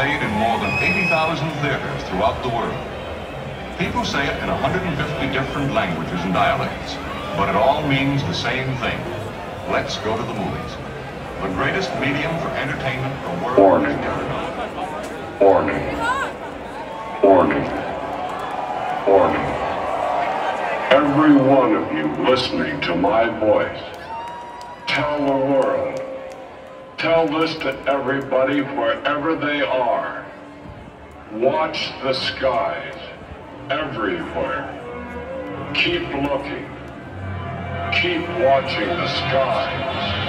played in more than 80,000 theaters throughout the world. People say it in 150 different languages and dialects, but it all means the same thing. Let's go to the movies. The greatest medium for entertainment the world Warning. has ever known. Warning. Warning. Warning. Every one of you listening to my voice, tell the world. Tell this to everybody wherever they are. Watch the skies everywhere. Keep looking. Keep watching the skies.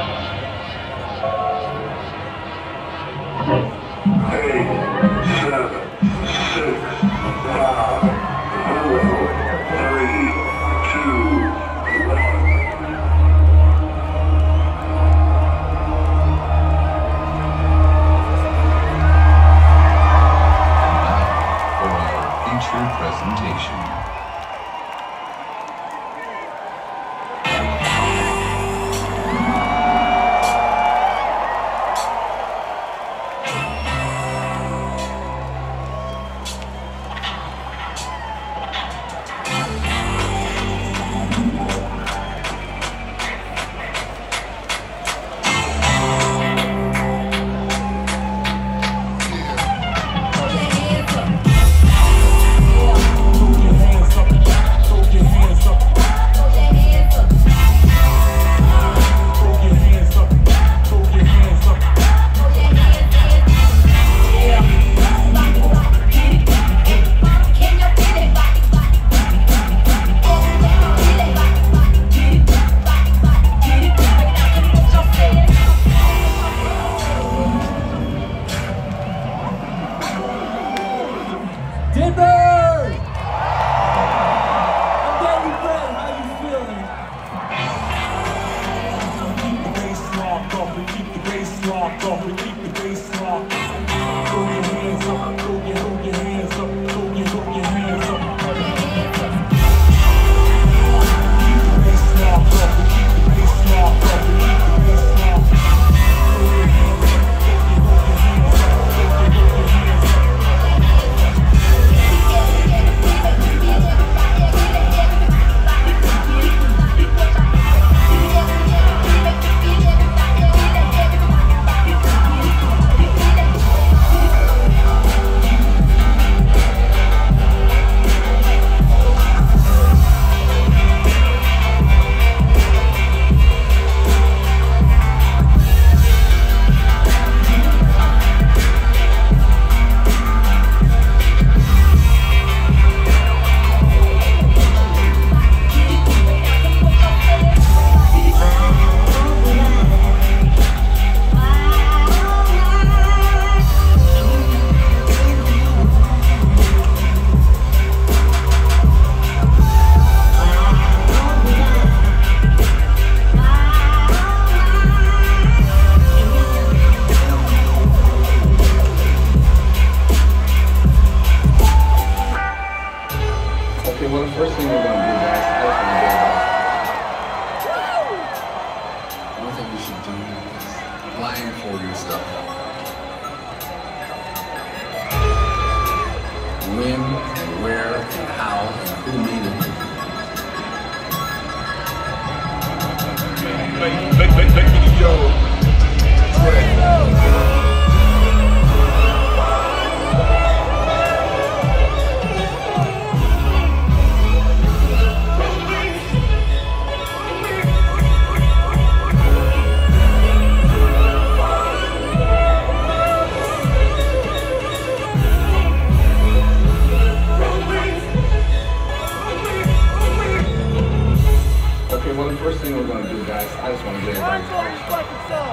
8, 7, 6, 5, 4, 3, 2, 1. Presentation. First thing we're going to do, guys, I just want to get everybody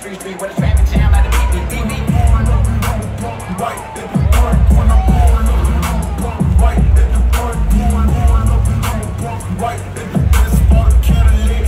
Street Street with a traffic jam like the BB. Right at the park when I'm pulling up. Right at the park, right at the best part of Cadillac.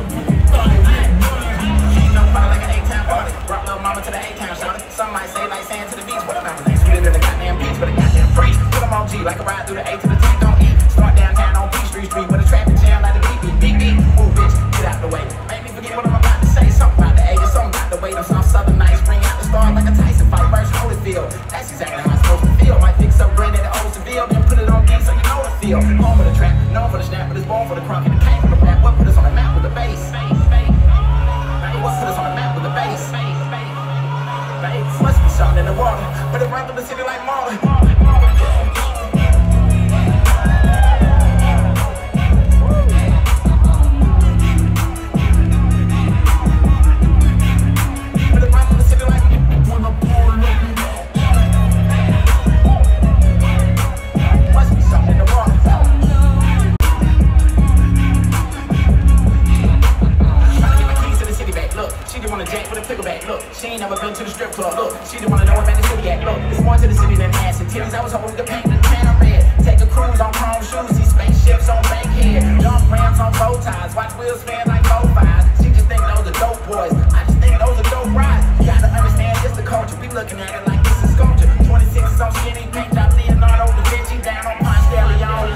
She don't fight like an 8-town party. Rock little mama to the 8-town shawty. Some might say like sand to the beach. What about the next sweeter than the goddamn beach, but a goddamn freeze. Put them on G like a ride through the A to the T. Don't eat. Start downtown on Street Street with a traffic jam like the BB. Move, bitch, get out the way. Make me forget what I'm about to say. Something about the age, something about the way. Them soft southern nights bring out the stars like a Tyson fight versus Holyfield. That's exactly how it's supposed to feel. Might fix up bread at the old Seville, then put it on D so you know the feel. Home of the trap, known for the snap, but it's born for the crunk and it came from the rap. What put us on the map with the bass? What put us on the map with the bass? Must be something in the water, but it ran through the city like Marley. She ain't never been to the strip club. Look, she didn't wanna know what man the city at. Look, it's more to the city than ass and titties. I was hoping we could paint the town red. Take a cruise on chrome shoes, see spaceships on Bankhead. Jump rams on bow ties, watch wheels spin like bow fives. She just think those are dope boys. I just think those are dope rides. You gotta understand this the culture. We looking at it like this is sculpture. 26 is on skinny paint job, Leonardo da Vinci down on Ponce de Leon.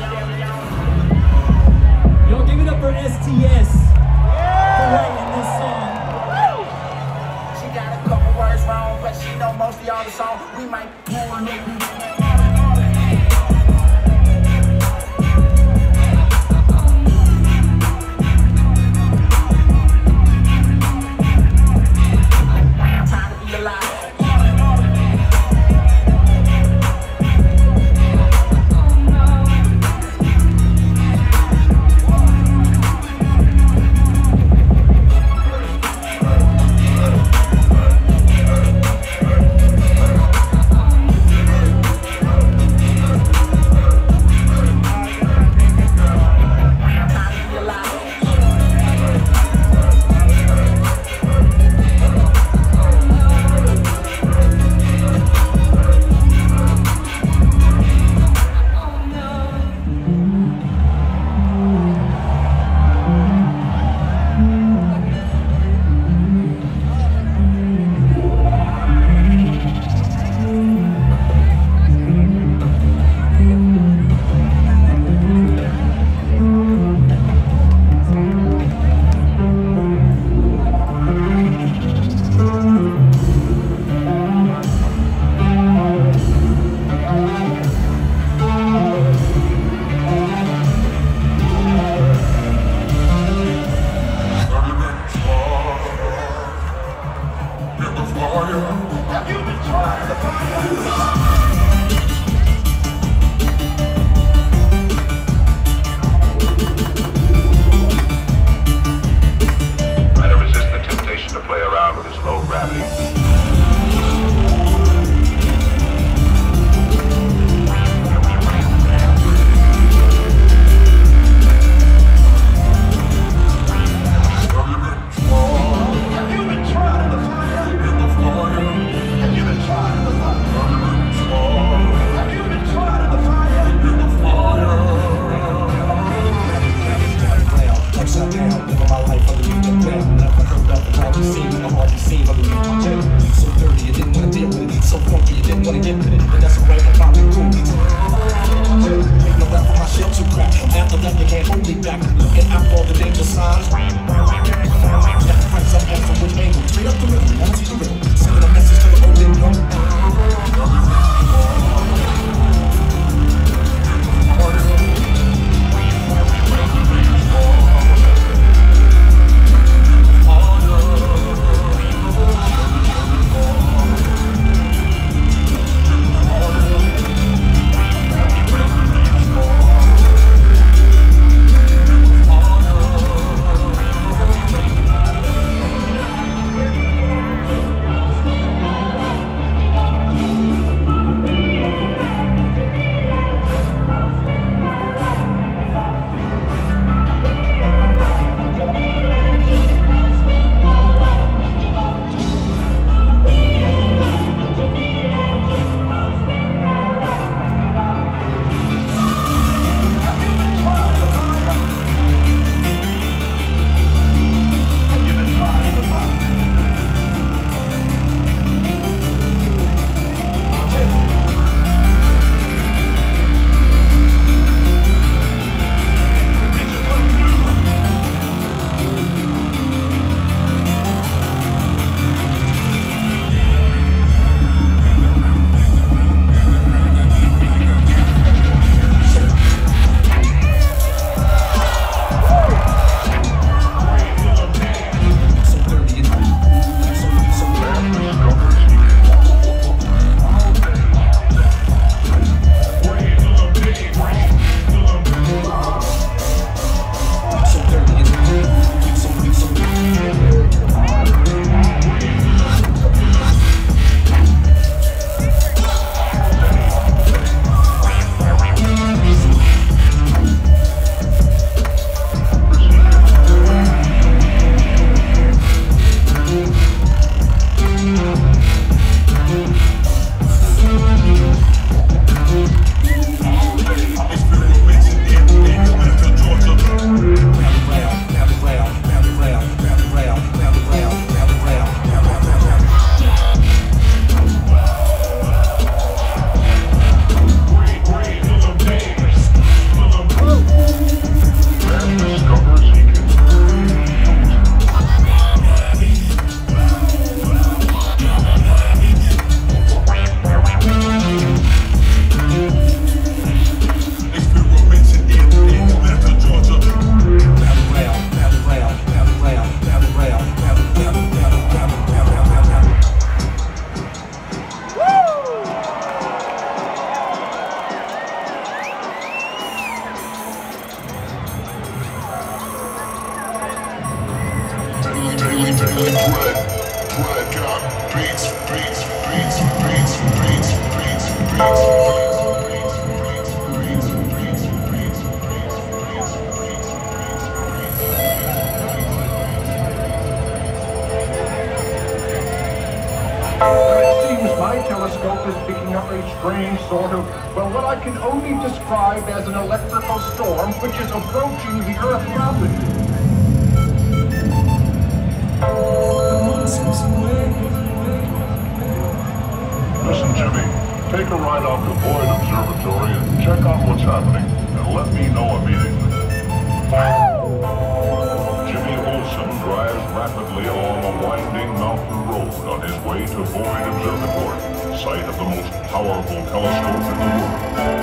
Yo, give it up for STS for writing this song. Wrong, but she know mostly all the song. We might pull it. What I can only describe as an electrical storm which is approaching the Earth rapidly. Listen, Jimmy, take a ride out to Boyd Observatory and check out what's happening, and let me know immediately. Jimmy Olsen drives rapidly along a winding mountain road on his way to Boyd Observatory, site of the most powerful telescope in the world.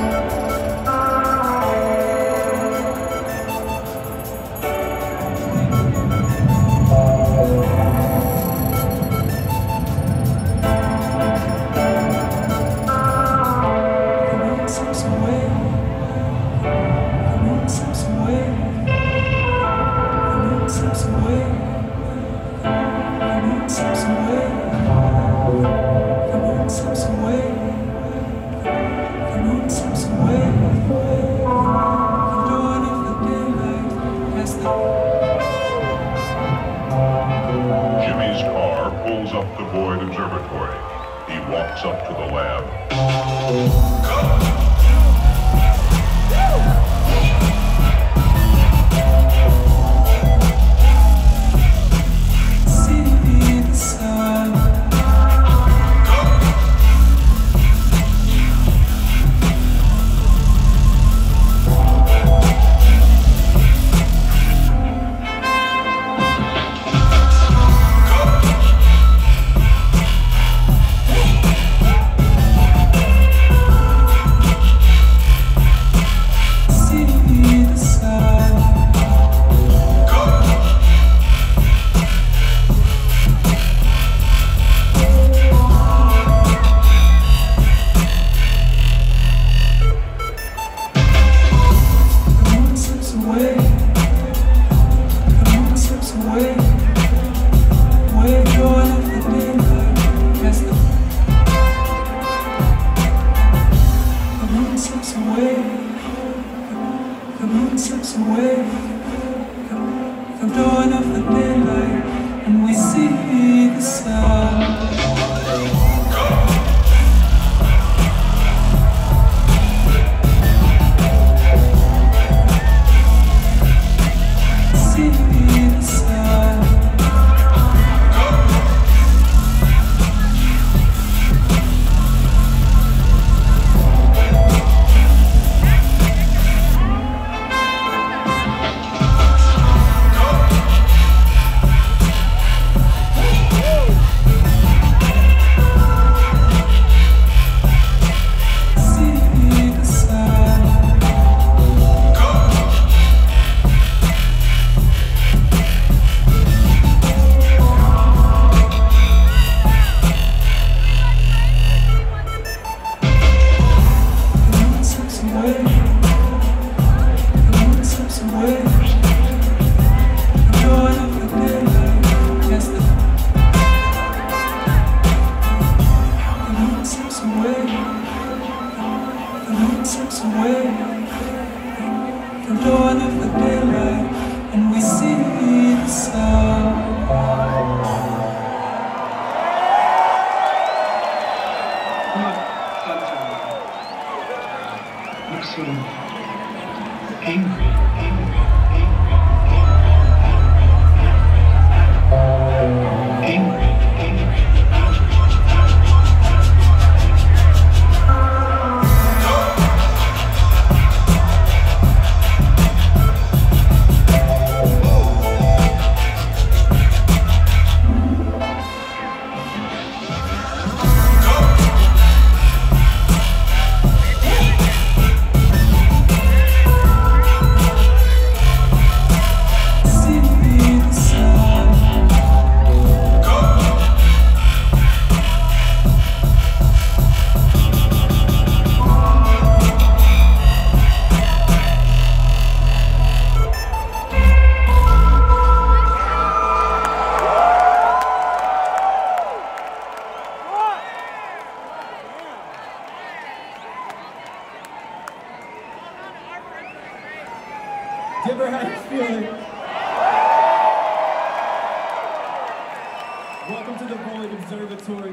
Jimmy's car pulls up to Boyd Observatory. He walks up to the lab. How you feeling? Welcome to the Void Observatory.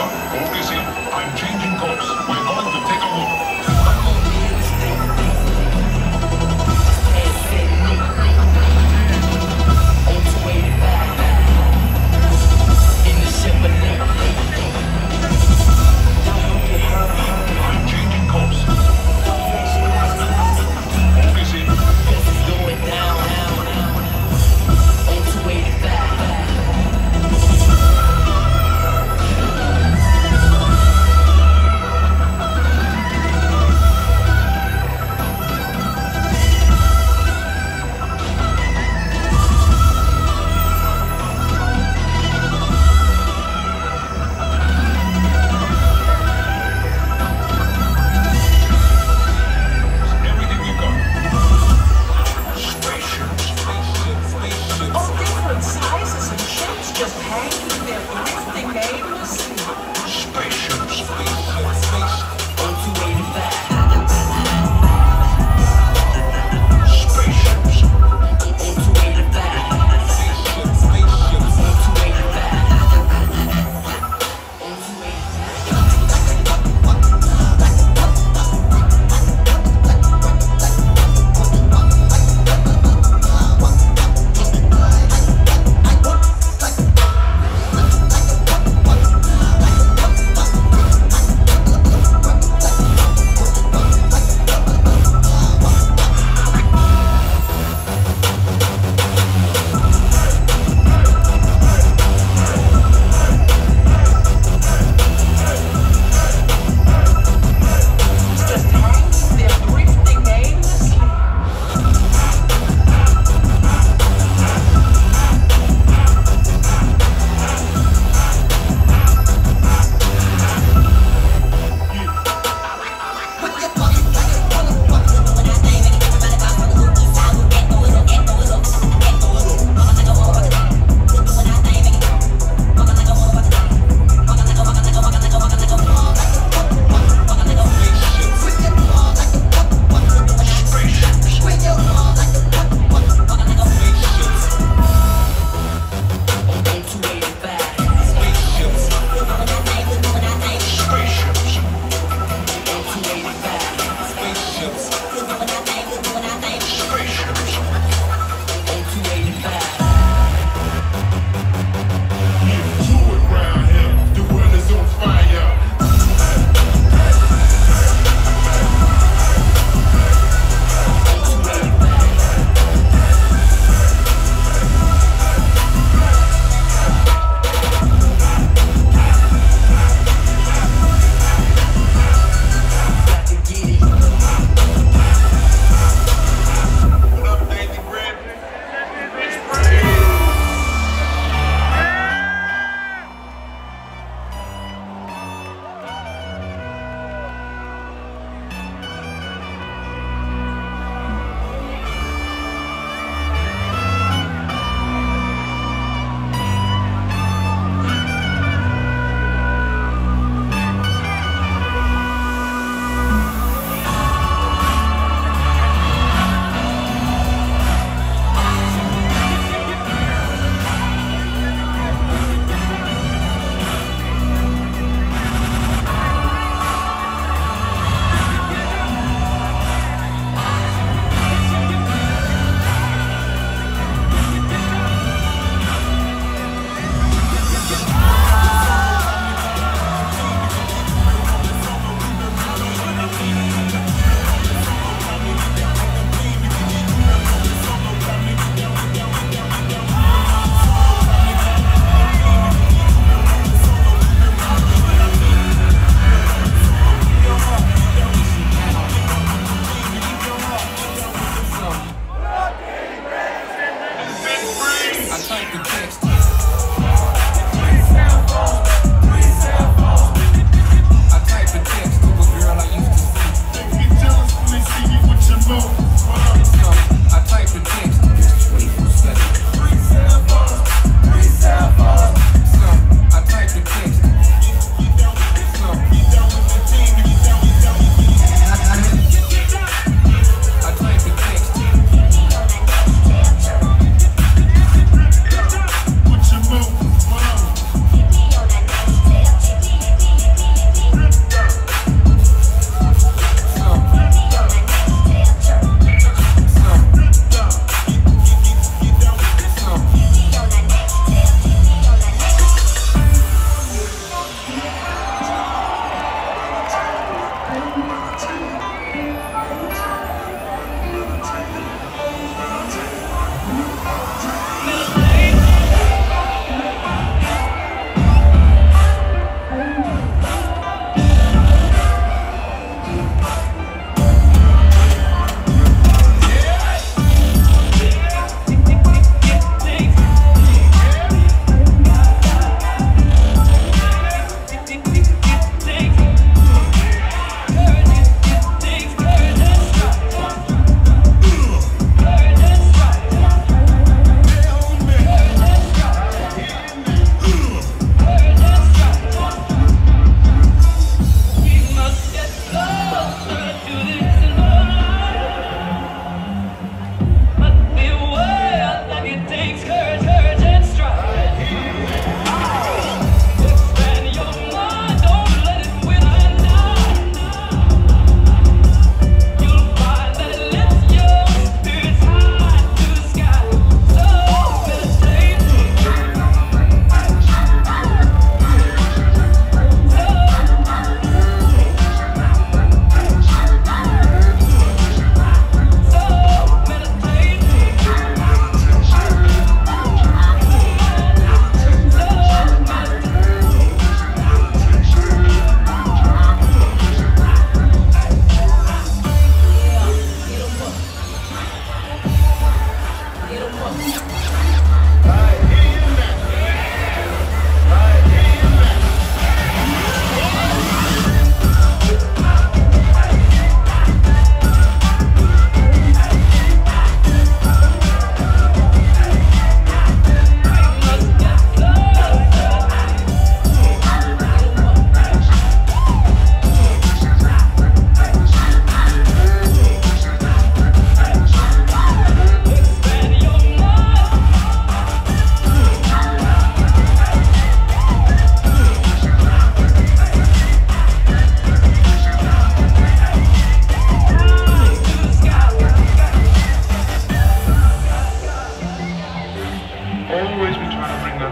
up. Focus in. I'm changing course. We're going to take a look. I'm changing course. Focus in.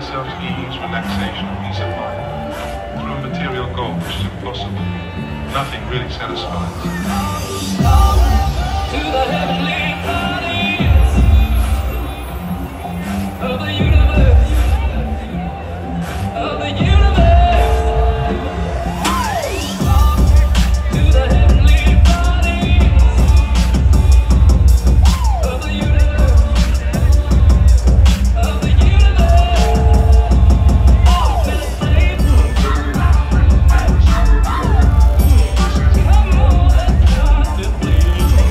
themselves ease, relaxation, peace of mind. Through material goals, which is impossible. Nothing really satisfies. To the heavenly bodies of the universe, of the universe. To the heavenly bodies of the universe, of the universe. Meditate. Come on, let's contemplate.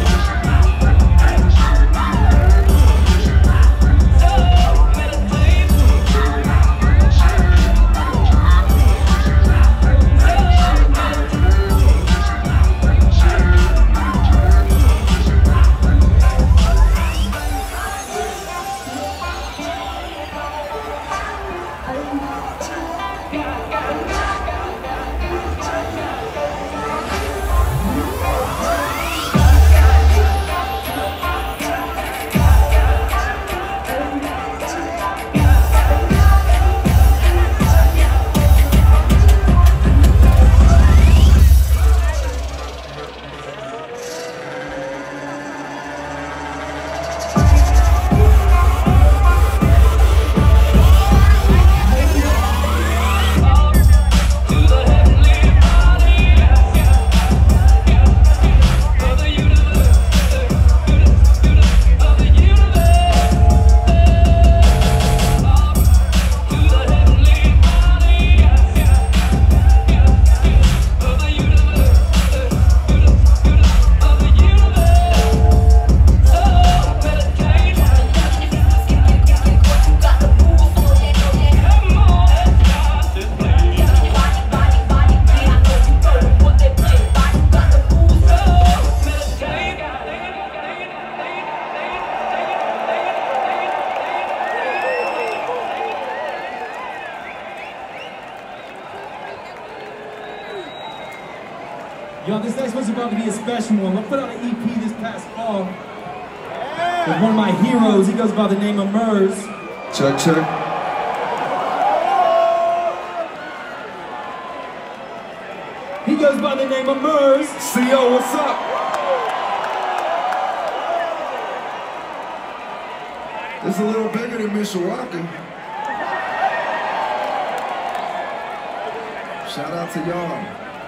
Yo, this next one's about to be a special one. I put out an EP this past fall with one of my heroes. He goes by the name of Murs. Check, check. He goes by the name of Murs. CO, what's up? It's a little bigger than Mishawaka. Shout out to y'all.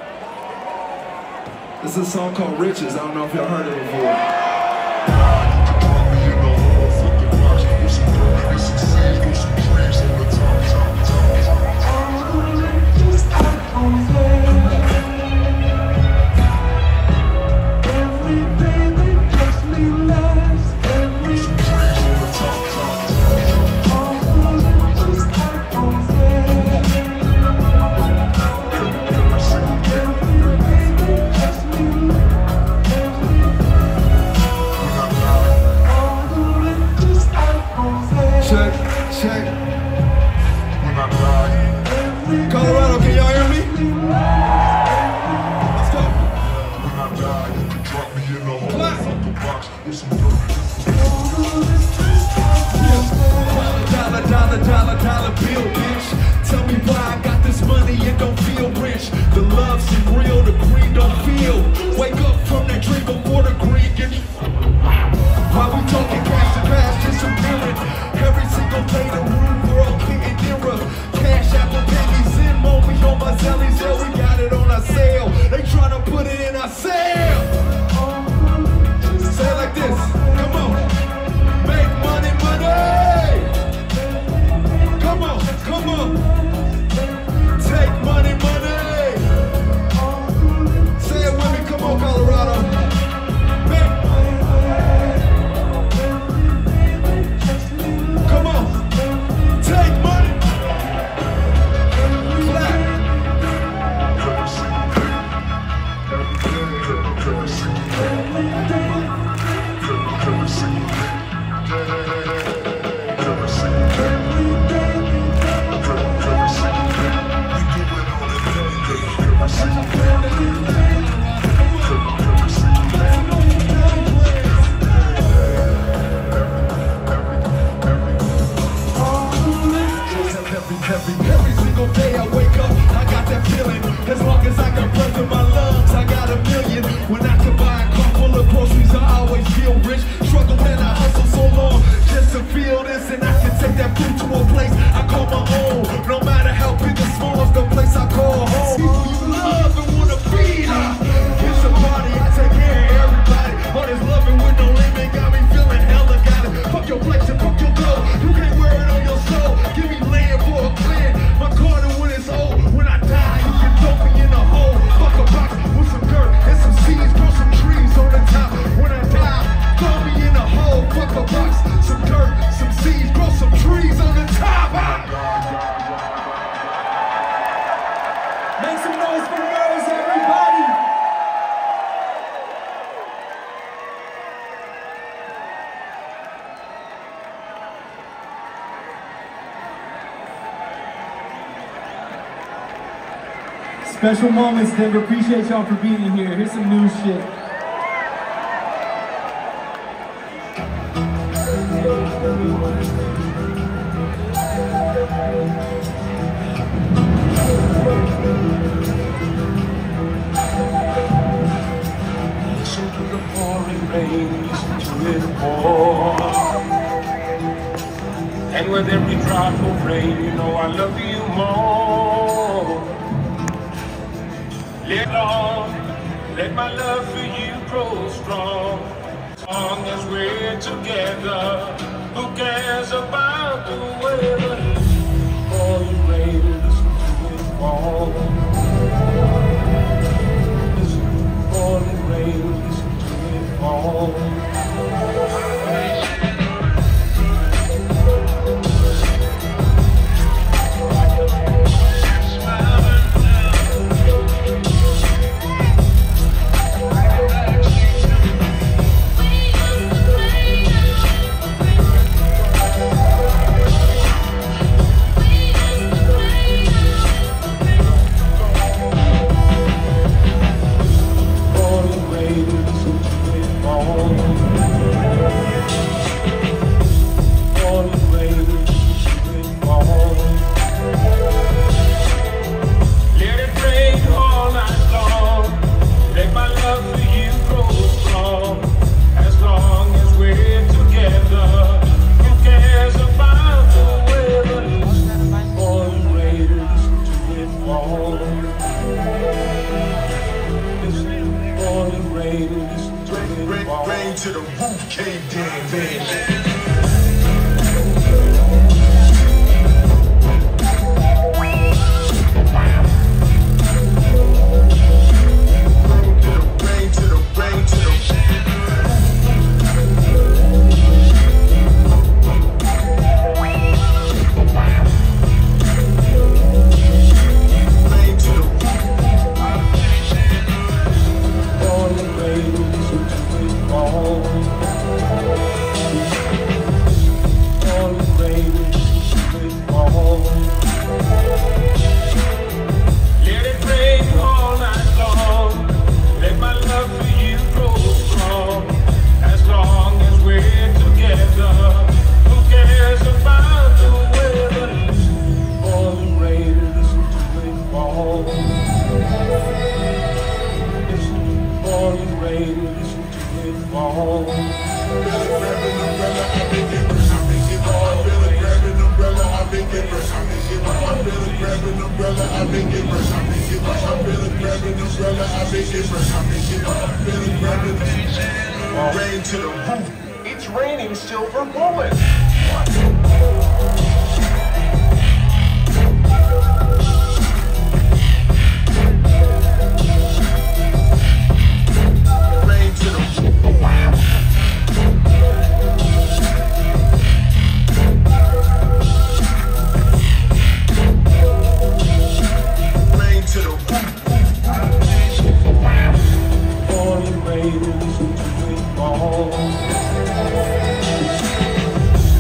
This is a song called Riches. I don't know if y'all heard it before. Special moments, Denver. Appreciate y'all for being here. Here's some new shit. Listen to the pouring rain, listen to it pour. And with every drop of rain, you know I love you more. Let my love for you grow strong. As long as we're together, who cares about the weather? Falling rain, listen to it fall. Listen, falling rain, listen to it fall. Rain to the roof caved in, man. Rain to the roof. It's raining silver bullets. Rain to the rain to the falling rain, listen to it fall.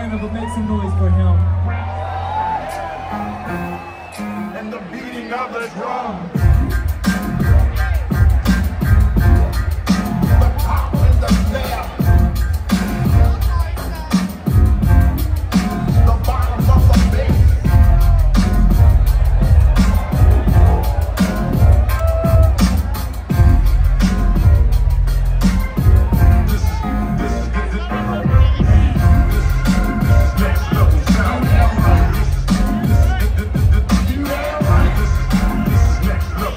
Atlanta, but make some noise for him. And the beating of the drum. The pop and the snare. The bottom of the bass. Next level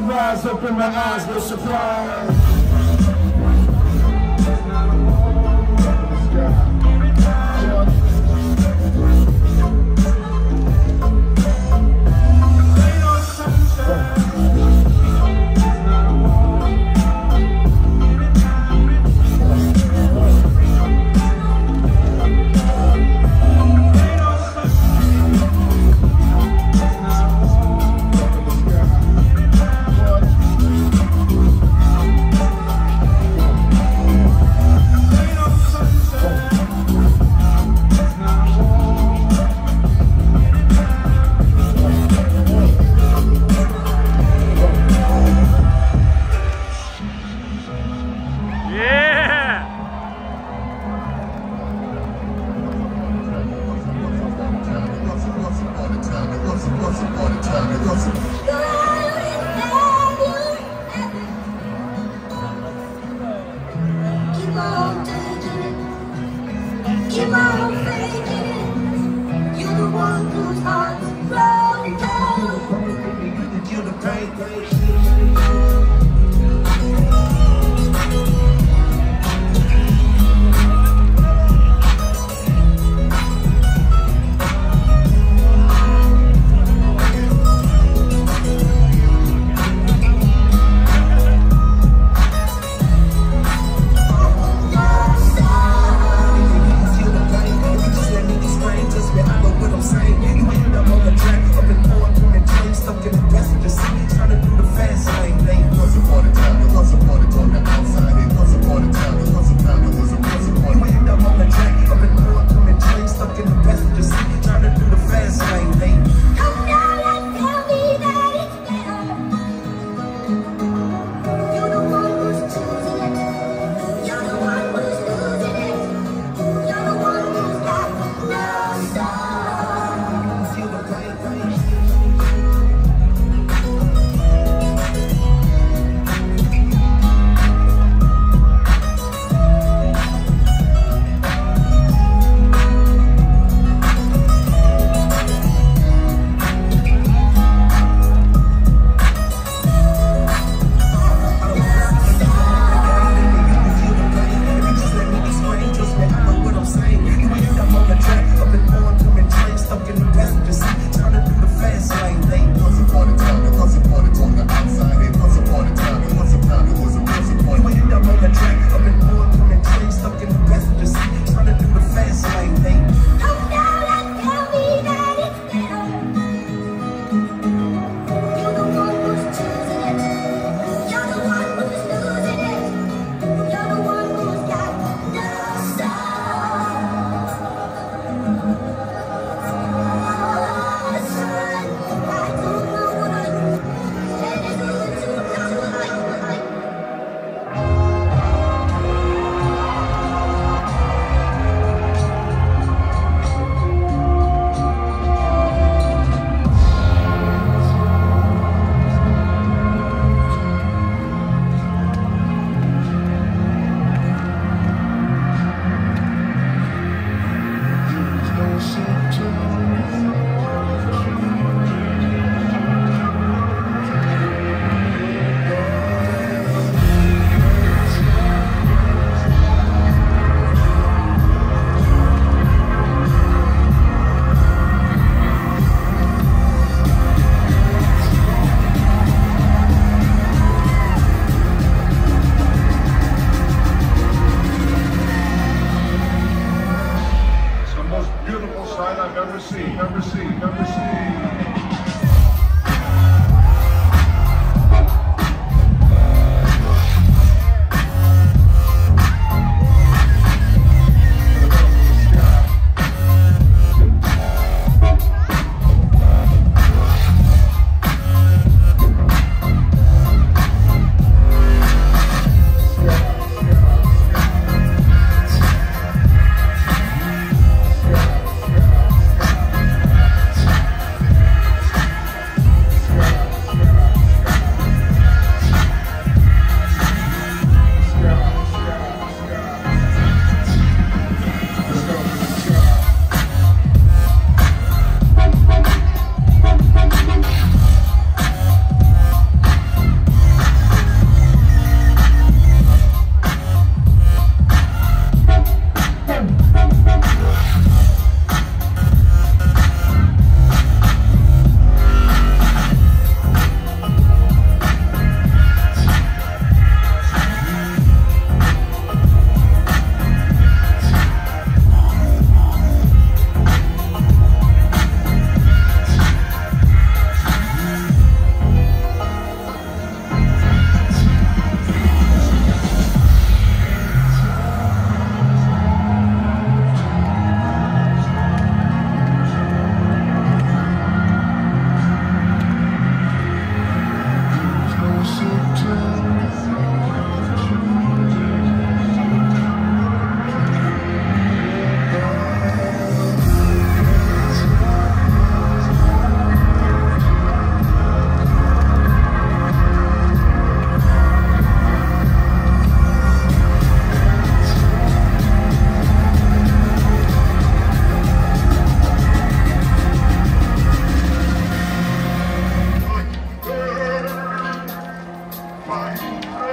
rise up in my eyes, no surprise. Keep on faking it. You're the one whose heart's broken. You can kill the pain. Trying to do the fast.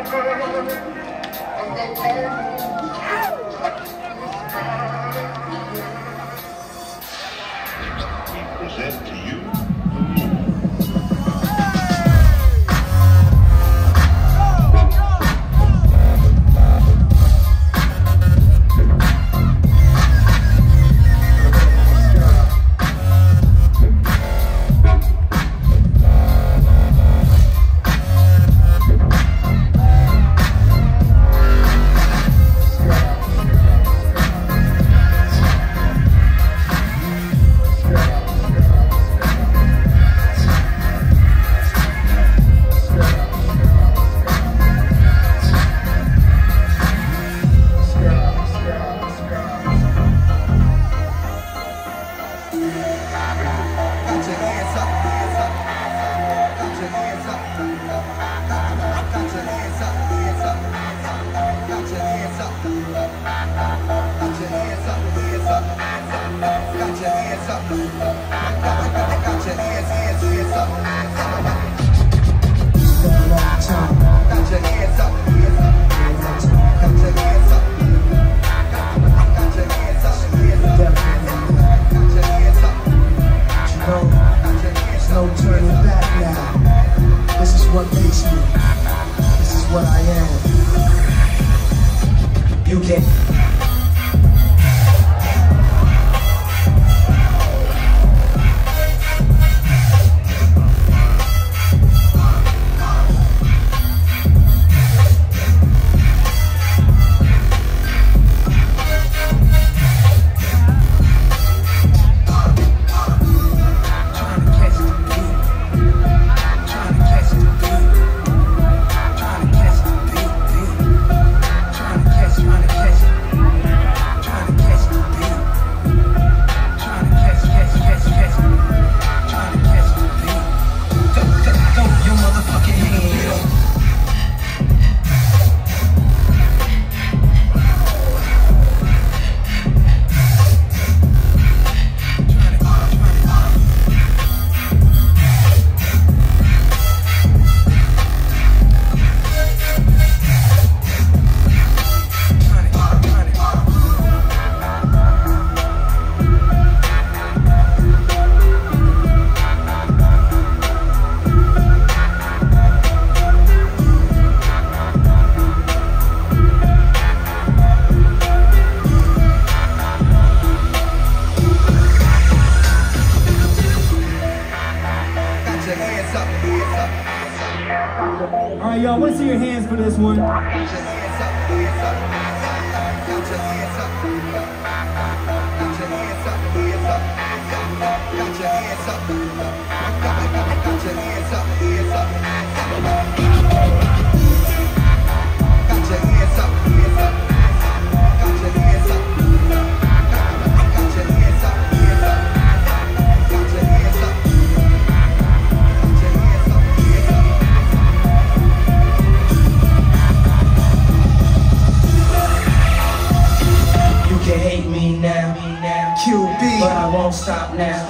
Present to you Alright, y'all, let's see your hands for this one. But I won't stop now.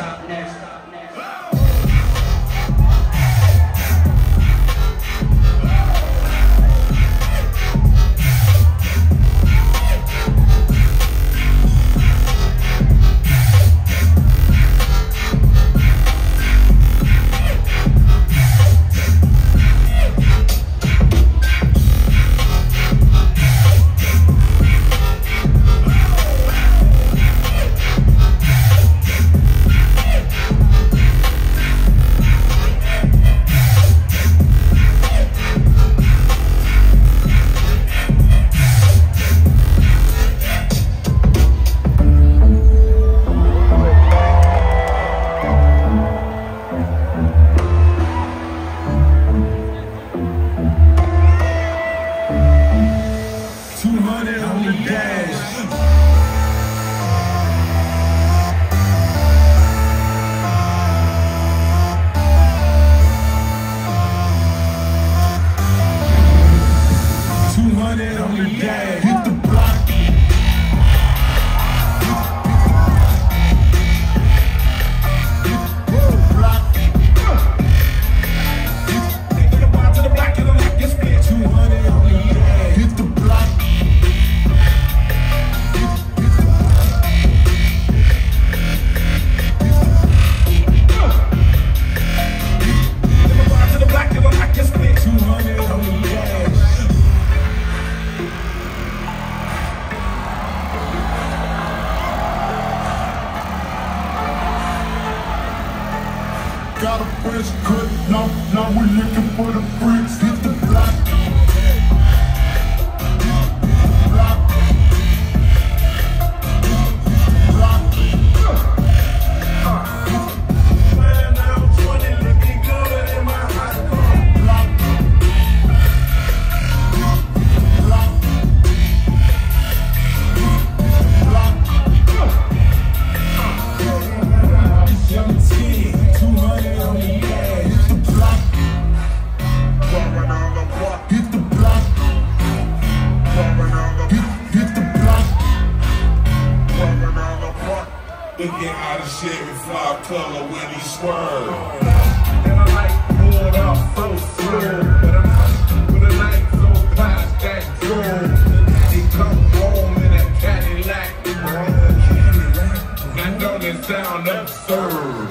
cherry flower color when he swerve. And I like pulled off so slow, but a light so past that drove. He come home in a Cadillac. Now don't it sound absurd?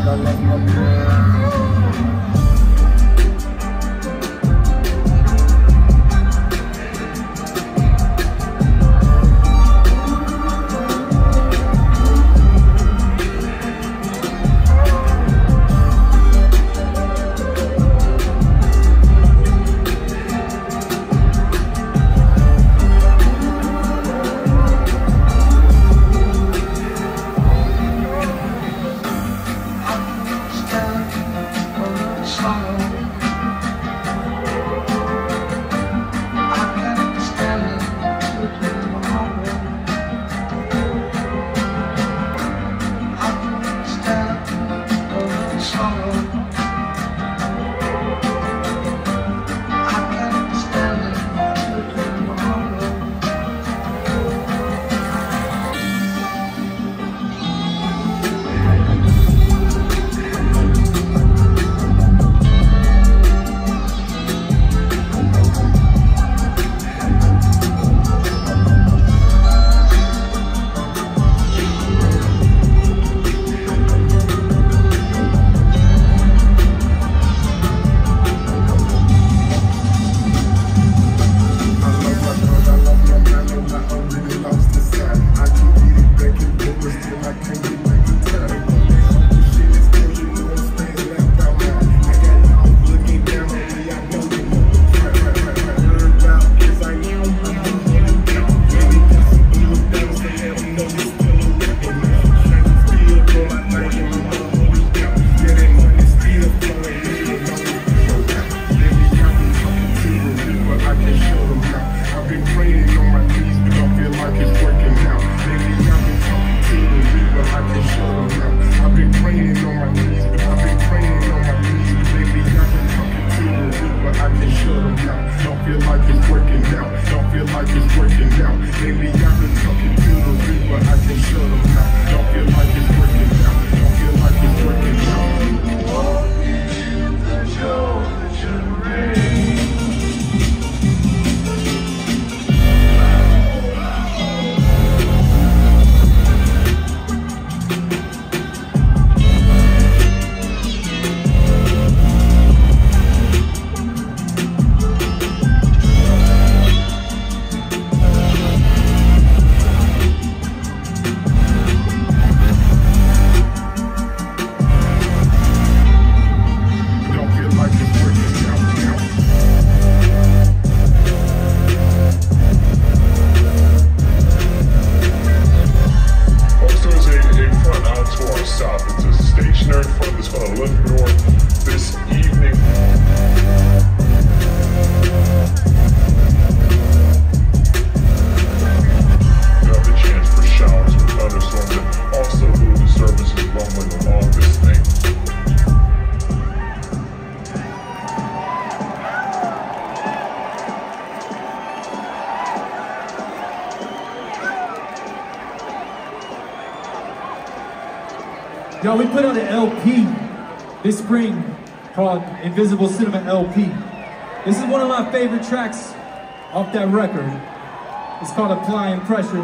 Yo, we put out an LP this spring called Invisible Cinema LP. This is one of my favorite tracks off that record. It's called Applying Pressure.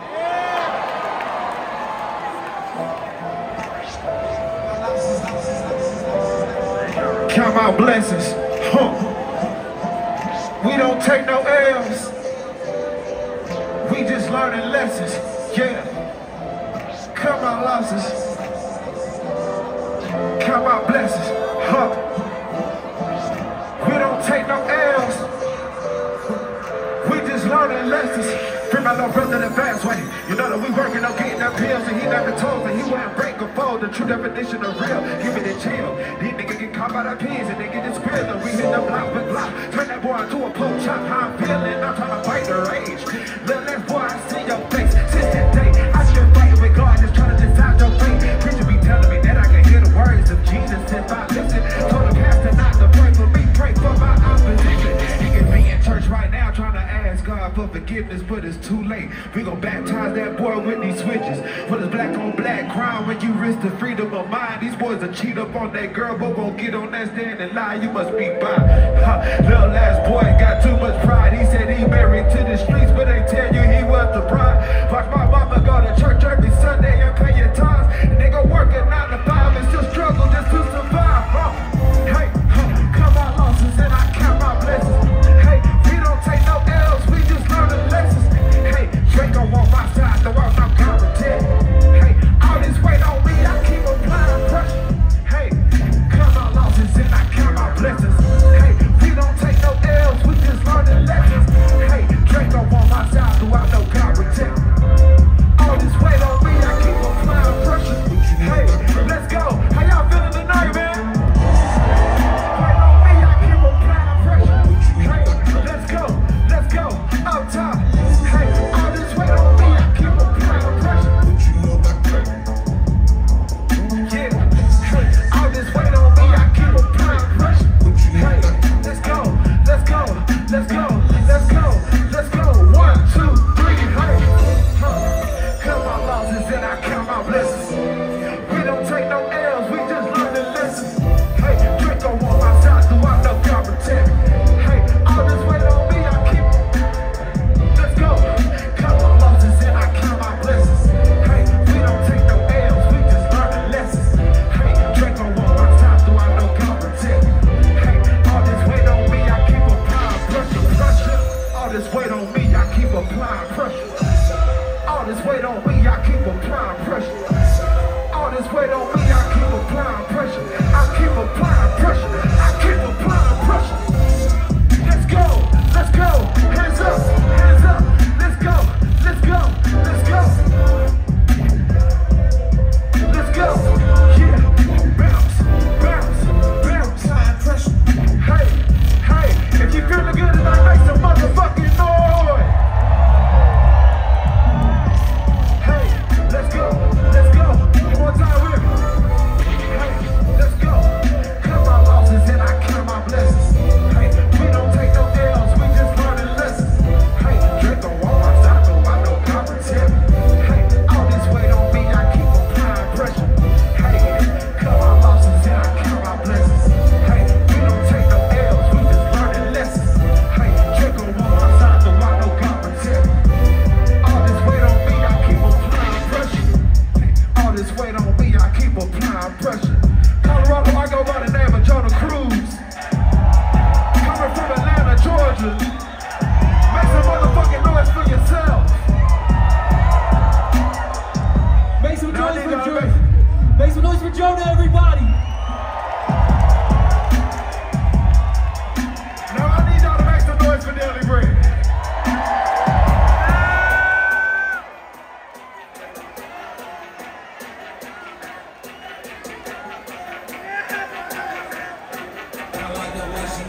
Count my blessings. We don't take no L's. We just learning lessons. Yeah. Count my losses. Count my blessings. We don't take no L's. We just learning lessons. Bring my little brother the fast way. You know that we working on getting up pills, and he never told me he wouldn't break or fold. The true definition of real. Give it a chill. These niggas get caught by their pins and they get this pill. And we hit the block with block. Turn that boy into a pork chop. How I'm feeling. I'm trying to fight the rage. Little less boy, I see your face. Since that day, I been fighting with God, just trying to decide your fate. Preacher be telling me that I can hear the words of Jesus if I listen. Told the pastor not to pray for me, pray for my opposition. He can be in church right now trying to ask God for forgiveness, but it's too late. We gon' baptize that boy with these switches. For this black on black crime, when you risk the freedom of mind, these boys will cheat up on that girl, but won't get on that stand and lie. You must be by. Little ass boy got too much pride. He said he married to the streets, but they tell you he was the bride. Watch my mama go to church every Sunday and pay your tithes, and they go work at 9 to 5 and still struggle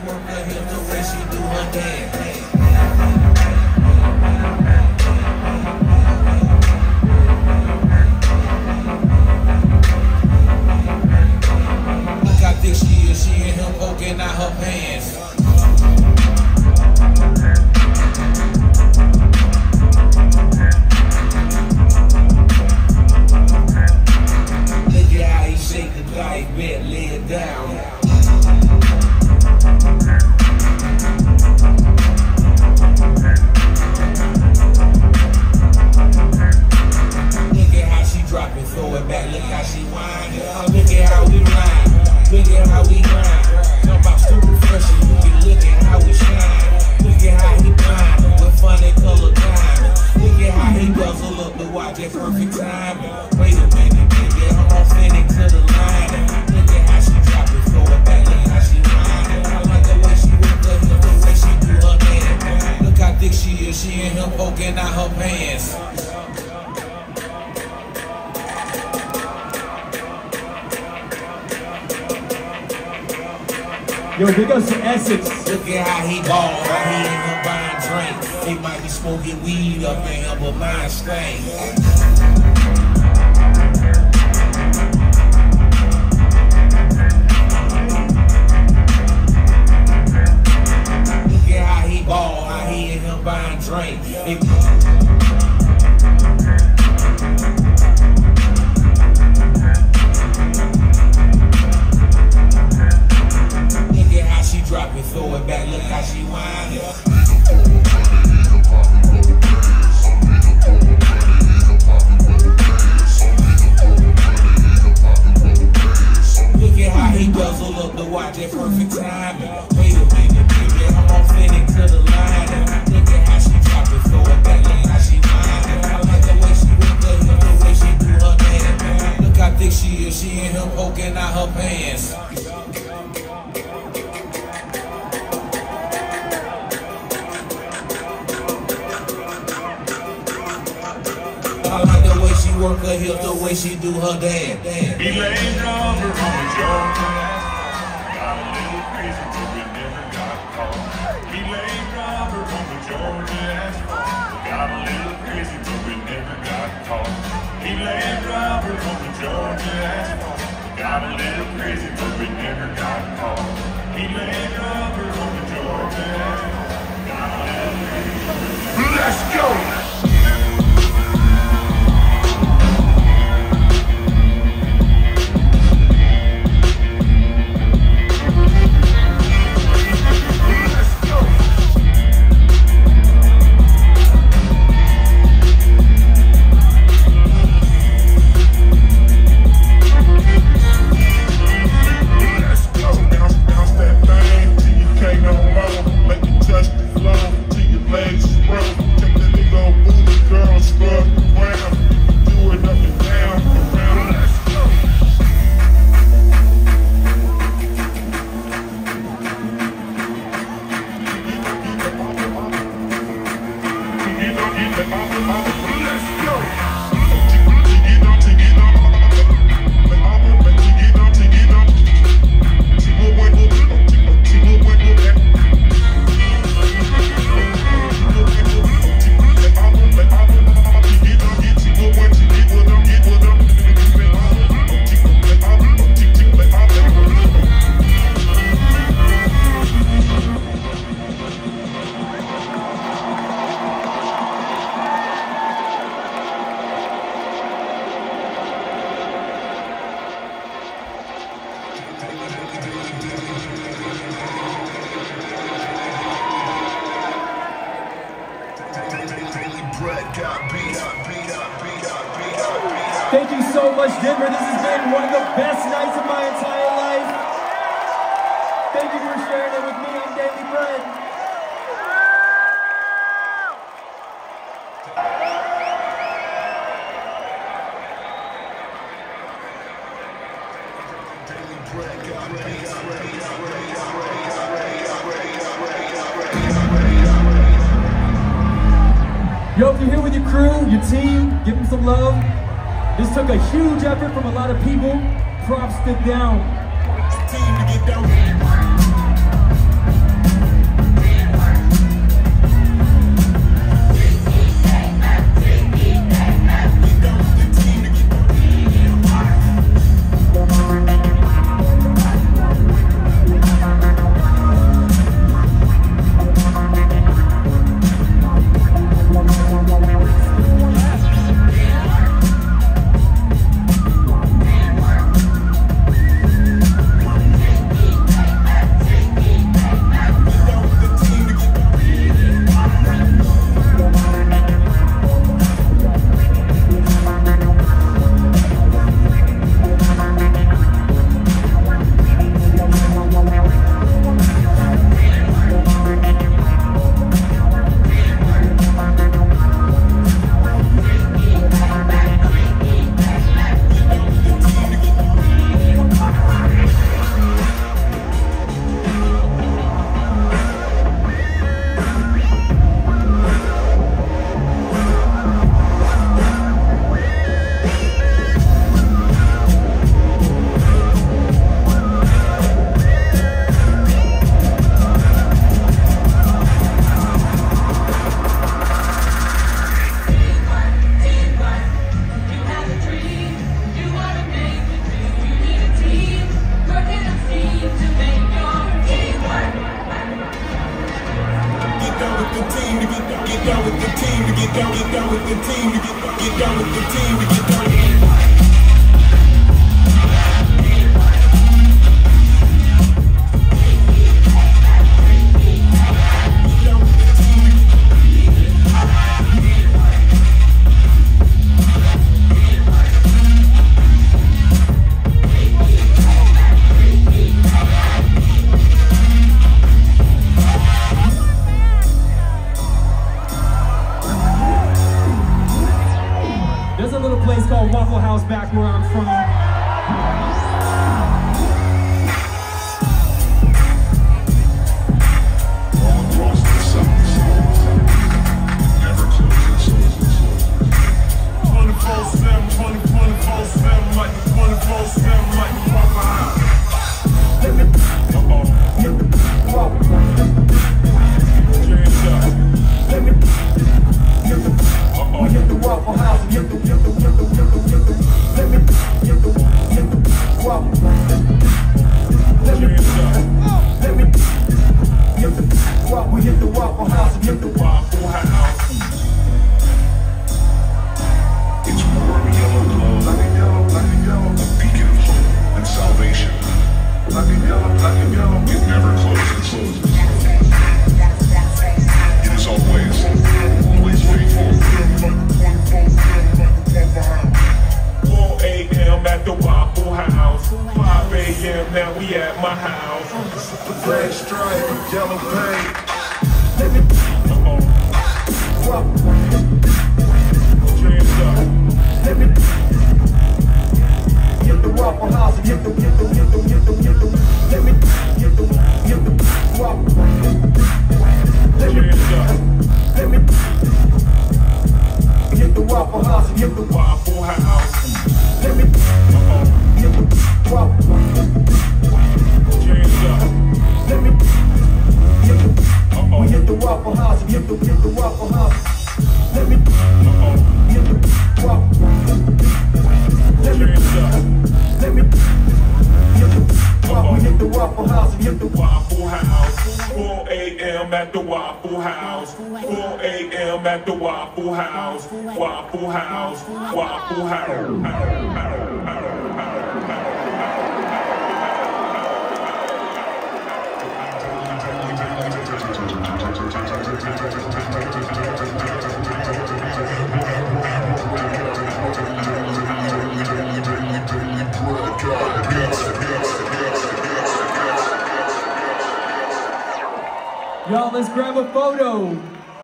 work her hips, the way she do her dance. Look how thick she is, she and him poking out her pants. Look at how he shake the dice, bet, lay it down. Look at how she drop it, throw it back, look how she whine. Look at how we ride, look at how we grind. Talk about stupid fresh, you can look at how we shine. Look at how he blind with funny color diamonds. Look at how he guzzle up the watch at perfect timing. Wait a minute, baby, I'm authentic to the line. Look at how she drop it, throw it back, look how she whine. I like the way she work the hips, the way she do her dance. Look how thick she is, she and him poking out her pants. Yo, big ups to Essex. Look at how he ball, how he ain't gonna buy a drink. They might be smoking weed up in here, but mine stink. Look at how he ball, how he ain't gonna buy a drink. Look at how she drop it, throw it back, look how she whine. Look at how he guzzle up the watch at perfect timing. Wait a minute, baby, I'm authentic to the line. Look at how she drop it, throw it back, look how she whine. I like the way she work the hips, the way she do her dance. Look how thick she is, she and him poking out her pants. I like the way she work her hips, the way she do her dance. He laid rubber on the Georgia asphalt. Got a little crazy, but we never got caught. He laid rubber on the Georgia asphalt. Got a little crazy, but we never got caught. He laid rubber on the Georgia asphalt. Got a little crazy, but we never got caught. He laid rubber on the Georgia asphalt. Got a little crazy, but we never got caught. Let's go! Thank you so much, Denver. This has been one of the best nights of my entire life. Thank you for sharing it with me on Daily Bread. Yo, if you're here with your crew, your team, give them some love. This took a huge effort from a lot of people. Props to them. Team to get down. We hit the Waffle House and hit the Waffle House. It's warm yellow glow, like a yellow, a beacon of hope and salvation. Like a yellow, it never closes. It is always faithful. 4 a.m. at the Waffle House. 5 a.m. now we at my house. Red stripe, yellow paint. Come on. Hands up. Hit the Waffle House and hit the Waffle. Hands up. Hit the Waffle House and hit the Waffle House. Hit the Waffle. Hands up. We hit the Waffle House and hit the Waffle House. Hit the Waffle. Hands up. We hit the Waffle House and hit the Waffle House. 4 a.m. at the Waffle House. 4 a.m. at the Waffle House. Waffle House. Waffle House. Y'all, let's grab a photo.